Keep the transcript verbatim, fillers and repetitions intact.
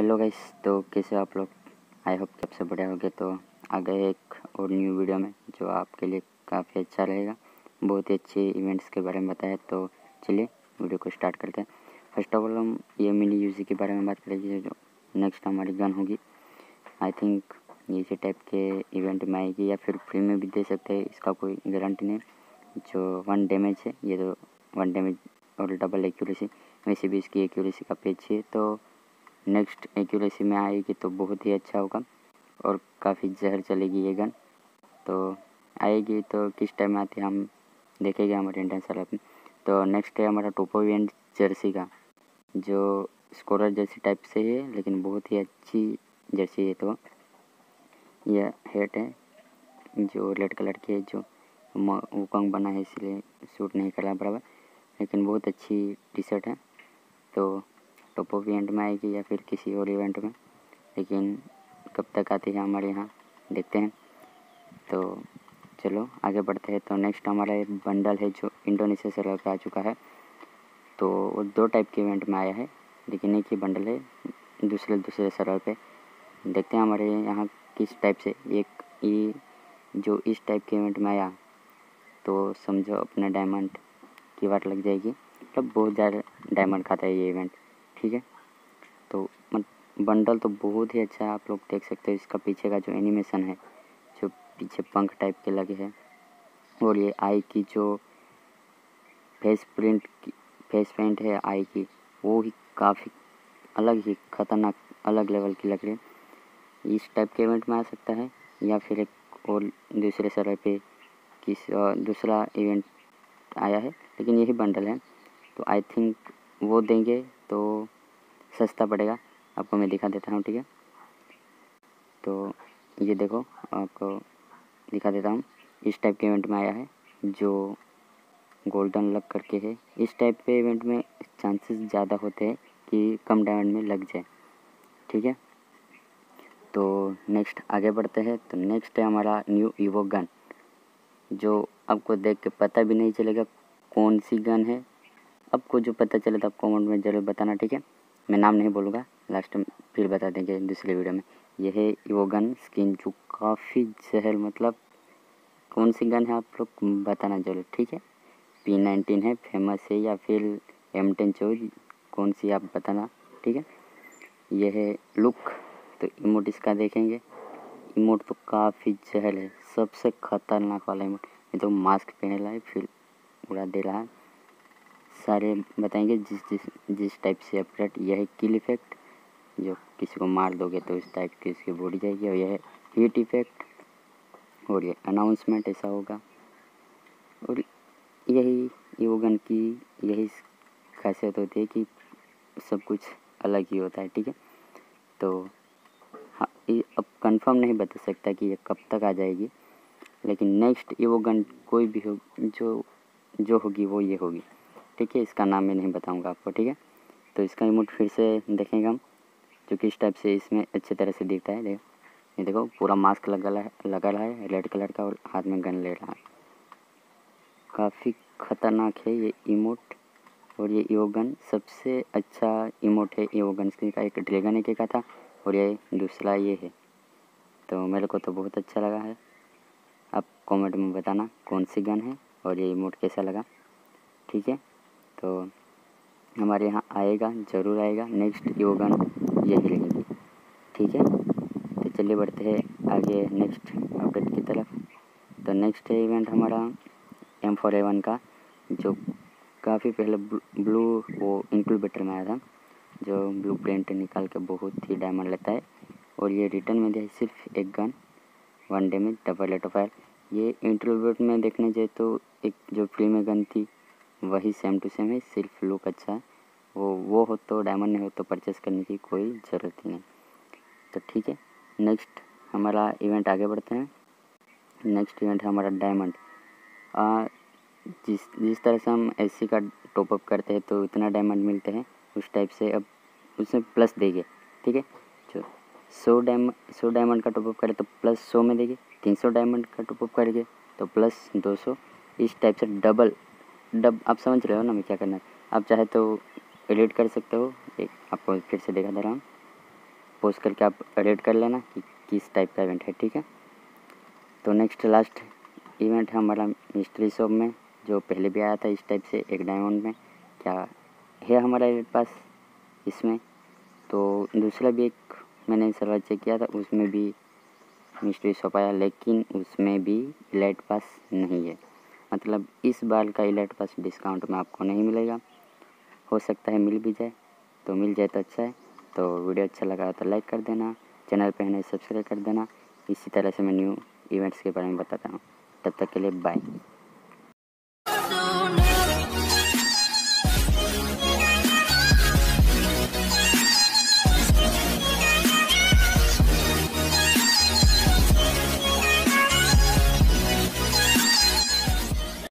Hello guys, तो कैसे हो आप लोग। आई होप कि सबसे बढ़िया होगे। तो आ गए एक और न्यू वीडियो में जो आपके लिए काफ़ी अच्छा रहेगा। बहुत ही अच्छे इवेंट्स के बारे में बताया। तो चलिए वीडियो को स्टार्ट करते हैं। फर्स्ट ऑफ ऑल हम ये मिनी यूजी के बारे में बात करेंगे जो नेक्स्ट हमारी गन होगी। आई थिंक इसी टाइप के इवेंट में आएगी या फिर फ्री में भी दे सकते हैं, इसका कोई गारंटी नहीं। जो वन डैमेज है ये तो वन डैमेज और डबल एक्यूरेसी, वैसे भी इसकी एक्यूरेसी का पेज है तो नेक्स्ट एक्यूरेसी में आएगी तो बहुत ही अच्छा होगा और काफ़ी जहर चलेगी ये गन। तो आएगी तो किस टाइम में आती है हम देखेंगे हमारे इंडियन सर्वर में। तो नेक्स्ट है हमारा टोपो इवेंट जर्सी का, जो स्कोरर जर्सी टाइप से है लेकिन बहुत ही अच्छी जर्सी है। तो यह हेट है जो रेड कलर की है, जो वुकंग बना है इसलिए सूट नहीं कर रहा बराबर, लेकिन बहुत अच्छी टी शर्ट है। तो टॉप ऑफ इवेंट में आएगी या फिर किसी और इवेंट में, लेकिन कब तक आती है हमारे यहाँ देखते हैं। तो चलो आगे बढ़ते हैं। तो नेक्स्ट हमारा एक बंडल है जो इंडोनेशिया सर्वर पे आ चुका है। तो वो दो टाइप के इवेंट में आया है, लेकिन एक ही बंडल है दूसरे दूसरे सर्वर पे। देखते हैं हमारे यहाँ किस टाइप से एक ये जो इस टाइप के इवेंट में आया तो समझो अपने डायमंड की वाट लग जाएगी। मतलब बहुत ज़्यादा डायमंड खाता है ये इवेंट, ठीक है। तो बंडल तो बहुत ही अच्छा है, आप लोग देख सकते हो इसका पीछे का जो एनिमेशन है, जो पीछे पंख टाइप के लगे हैं, और ये आई की जो फेस प्रिंट की फेस पेंट है आई की, वो ही काफ़ी अलग ही खतरनाक अलग लेवल की लग रही है। इस टाइप के इवेंट में आ सकता है या फिर एक और दूसरे सर्वर पे किस दूसरा इवेंट आया है, लेकिन यही बंडल है तो आई थिंक वो देंगे तो सस्ता पड़ेगा। आपको मैं दिखा देता हूँ, ठीक है। तो ये देखो आपको दिखा देता हूँ, इस टाइप के इवेंट में आया है जो गोल्डन लग करके है। इस टाइप के इवेंट में चांसेस ज़्यादा होते हैं कि कम डायमंड में लग जाए, ठीक है। तो नेक्स्ट आगे बढ़ते हैं। तो नेक्स्ट है हमारा न्यू ईवो गन, जो आपको देख के पता भी नहीं चलेगा कौन सी गन है। आपको जो पता चले तो आप कमेंट में ज़रूर बताना, ठीक है। मैं नाम नहीं बोलूँगा, लास्ट में फिर बता देंगे दूसरे वीडियो में। यह है ईवो गन स्किन जो काफ़ी जहर, मतलब कौन सी गन है आप लोग बताना जरूर, ठीक है। पी नाइनटीन है, फेमस है या फिर एम टेन चौज, कौन सी आप बताना, ठीक है। यह है लुक, तो इमोट इसका देखेंगे। इमोट तो काफ़ी जहर है, सबसे खतरनाक वाला इमोट। ये तो मास्क पहने ला है फिर उड़ा दे रहा है। सारे बताएंगे जिस जिस जिस टाइप से अपडेट। यह है किल इफेक्ट, जो किसी को मार दोगे तो इस टाइप की इसकी बॉडी जाएगी। और यह है हीट इफेक्ट, और ये अनाउंसमेंट ऐसा होगा। और यही ईवो गन की यही खासियत होती है कि सब कुछ अलग ही होता है, ठीक है। तो हाँ, ये अब कंफर्म नहीं बता सकता कि ये कब तक आ जाएगी, लेकिन नेक्स्ट ईवो गन कोई भी हो जो जो होगी वो ये होगी, ठीक है। इसका नाम मैं नहीं बताऊंगा आपको, ठीक है। तो इसका इमोट फिर से देखेंगे हम, जो किस टाइप से इसमें अच्छी तरह से दिखता है। देखो ये देखो पूरा मास्क लगा है लगा रहा है रेड कलर का, और हाथ में गन ले रहा है। काफ़ी खतरनाक है ये इमोट। और ये ईवो गन सबसे अच्छा इमोट है ईवो गन का। एक ड्रैगन एक का था और ये दूसरा ये है। तो मेरे को तो बहुत अच्छा लगा है। आप कमेंट में बताना कौन सी गन है और ये इमोट कैसा लगा, ठीक है। तो हमारे यहाँ आएगा, ज़रूर आएगा नेक्स्ट ईवो गन यही रहेगी, ठीक है। तो चलिए बढ़ते हैं आगे नेक्स्ट अपडेट की तरफ। तो नेक्स्ट है इवेंट हमारा एम फोर ए वन का, जो काफ़ी पहले ब्लू वो इंक्यूबेटर में आया था, जो ब्लू प्रिंट निकाल के बहुत ही डायमंड लेता है। और ये रिटर्न में दिया सिर्फ एक gun, one damage double rate of fire. ये इंक्यूबेटर में देखने जाए तो एक जो फ्री में गन थी वही सेम टू सेम है, सिर्फ लुक अच्छा है। वो वो हो तो डायमंड नहीं हो तो परचेस करने की कोई ज़रूरत ही नहीं। तो ठीक है, नेक्स्ट हमारा इवेंट आगे बढ़ते हैं। नेक्स्ट इवेंट है हमारा डायमंड। जिस जिस तरह से हम एससी का टॉपअप करते हैं तो इतना डायमंड मिलते हैं, उस टाइप से अब उसमें प्लस देंगे, ठीक है। जो सौ डायमंड सौ डायमंड का टॉपअप करें तो प्लस सौ में देंगे, तीन सौ डायमंड का टॉपअप करेंगे तो प्लस दो सौ। इस टाइप से डबल डब आप समझ रहे हो ना मैं क्या करना है। आप चाहे तो एडिट कर सकते हो, एक आपको फिर से दिखा दे रहा हूँ। पॉज करके आप रेड कर लेना कि किस टाइप का इवेंट है, ठीक है। तो नेक्स्ट लास्ट इवेंट है हमारा मिस्ट्री शॉप में, जो पहले भी आया था इस टाइप से एक डायमंड में। क्या है हमारा इवेंट पास इसमें, तो दूसरा भी एक मैंने सर्वर चेक किया था, उसमें भी मिस्ट्री शॉप आया, लेकिन उसमें भी इलाइट पास नहीं है। मतलब इस बार का इलाइट पास डिस्काउंट में आपको नहीं मिलेगा। हो सकता है मिल भी जाए, तो मिल जाए तो अच्छा है। तो वीडियो अच्छा लगा तो लाइक कर देना, चैनल पे है नहीं सब्सक्राइब कर देना। इसी तरह से मैं न्यू इवेंट्स के बारे में बताता हूँ। तब तक के लिए बाय।